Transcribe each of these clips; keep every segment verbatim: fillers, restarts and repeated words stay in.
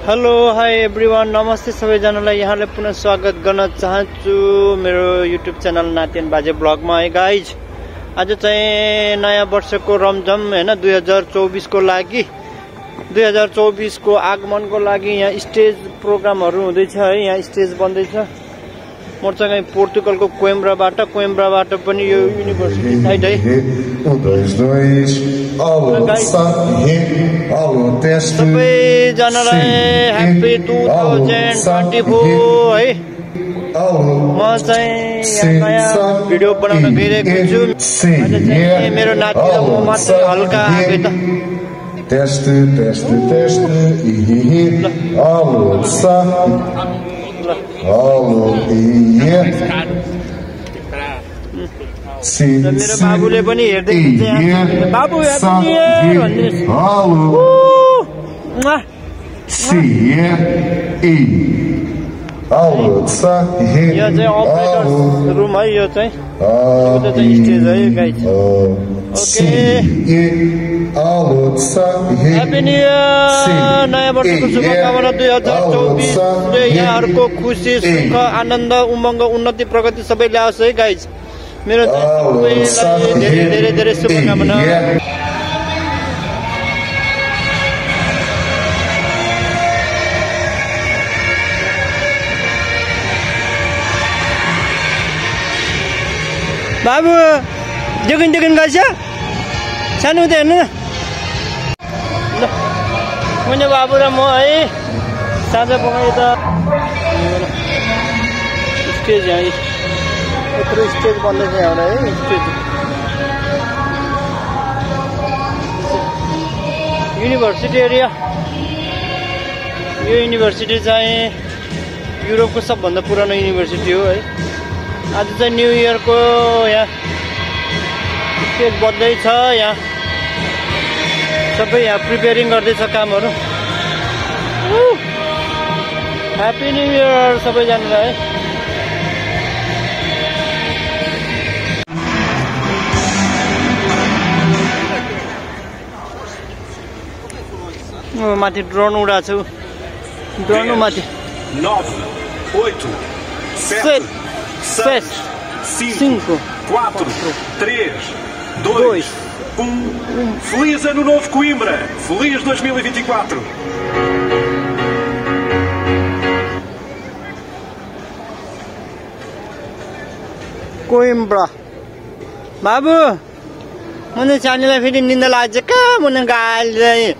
Hello hi everyone, नमस्ते सबैजनालाई। यहाँलाई पुनः स्वागत गर्न चाहन्छु मेरो युट्युब च्यानल नातिन बाजे ब्लगमा। है गाइज, आज चाहिँ नयाँ वर्षको रमझम हैन दुई हजार चौबीस को लागि दुई हजार चौबीस को आगमनको लागि यहाँ स्टेज प्रोग्रामहरू हुँदैछ है। यहाँ स्टेज बन्दैछ। म चाहिँ पोर्तुगलको कोइम्ब्राबाट कोइम्ब्राबाट पनि यो युनिभर्सिटी साइड है। सबैजनालाई happy two thousand twenty four है। म चाहिँ यहाँ नयाँ भिडियो बनाउन गइरहेको छु। आज चाहिँ मेरो नाति र म मात्र हल्का आएको त। Teste, teste, teste, ihihi, alô, sa, alô, iê, si, मेरो बाबुले पनि हेर्दै हुन्छ। बाबु alô, si, e, alô, sa, he, यो चाहिँ अपरेटर्स रुम है। यो चाहिँ यो चाहिँ स्टेज है guys. Okay, happy new year, नयाँ वर्षको शुभकामना। दुई हजार चौबिस यहाँहरूको खुसी सुख आनन्द उमङ्ग उन्नति प्रगति सबै ल्याओस् है गाइज। मेरो सबैलाई धेरै धेरै धेरै शुभकामना। बाबु जोगिन जोगिन गर्छ सानो त हेर्नु न। मैले बाबु र म है साँझ पकाइ त स्टेज यहाँ यत्रो स्टेज बन्दैछ एउटा है। Stage university area. यो युनिभर्सिटी चाहिँ युरोपको सबभन्दा पुरानो युनिभर्सिटी हो है। आज चाहिँ न्यू इयरको यहाँ स्टेज बन्दैछ। यहाँ सबै यहाँ प्रिपेयरिङ गर्दैछ कामहरू। ह्याप्पी न्यू इयर सबैजनालाई है। माथि ड्रोन उडाएको छु। ड्रोन माथि seis, cinco, quatro, três, dois, um. Feliz Ano Novo Coimbra! Feliz dois mil e vinte e quatro! कोइम्ब्रा। बाबु मैले सानीलाई फेरि निन्दा लाग्छ कहाँ मुना गाली।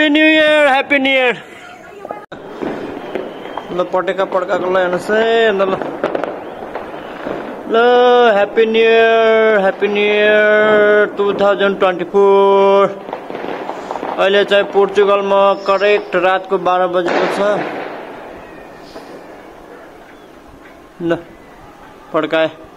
Happy new year happy new year ल पटेका पड्काएको ल हेर्नुहोस् है ल ल happy new year happy new year two thousand twenty four अहिले चाहिँ पोर्चुगलमा करेक्ट रातको बाह्र बजेको छ ल पड्काए